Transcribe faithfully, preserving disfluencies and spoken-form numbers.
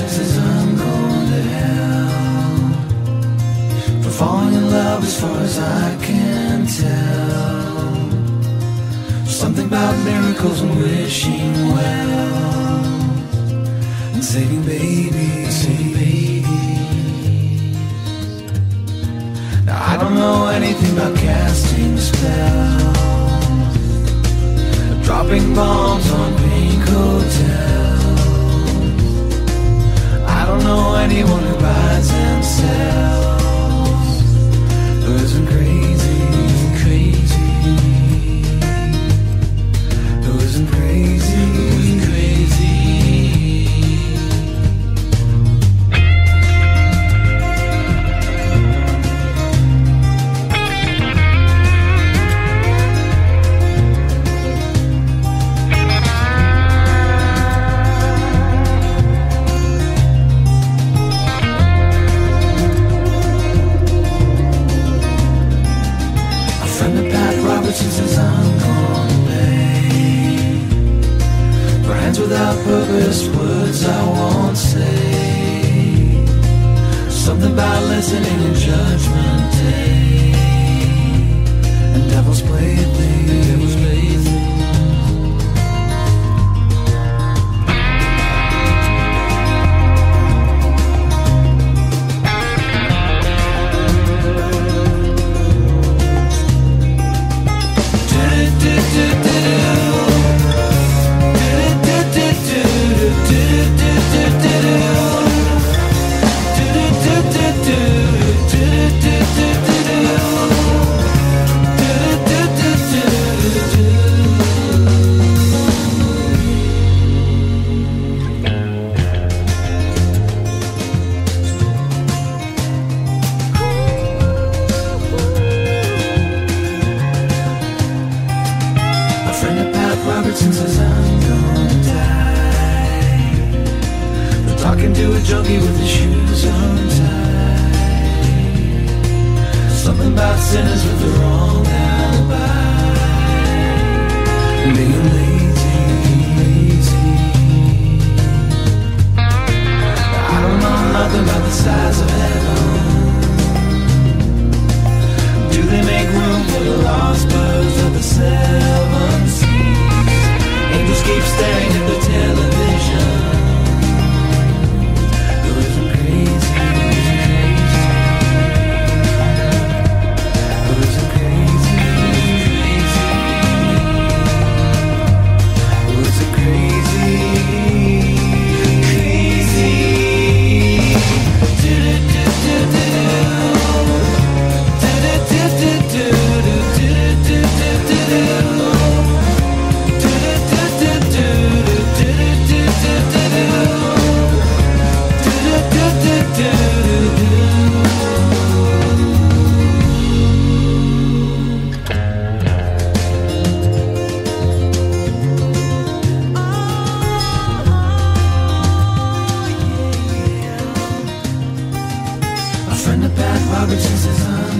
Robertson says I'm going to hell for falling in love as far as I can tell. Something about miracles and wishing well and saving babies, saving babies. Now I don't know anything about casting spells, dropping bombs on pink hotels. I don't know anyone who buys and sells, who isn't crazy, crazy, who isn't crazy, who isn't crazy. Robertson says I'm gonna pay for hands without purpose, words I won't say. Something about listening in Judgment Day and Devil's Plaything, Devil's Plaything. Robertson says I'm gonna die for talking to a junkie with his shoes untied. Something about sinners with the wrong alibi and being lazy, lazy. I don't know nothing about the size of heaven. Do they make room for the lost birds of the seven seas? Angels keep staring at the television. Who isn't crazy? Who isn't crazy? Who isn't crazy? Crazy. Do do do do do. Do do do do do do do do do do. A friend of Pat Robertson says I'm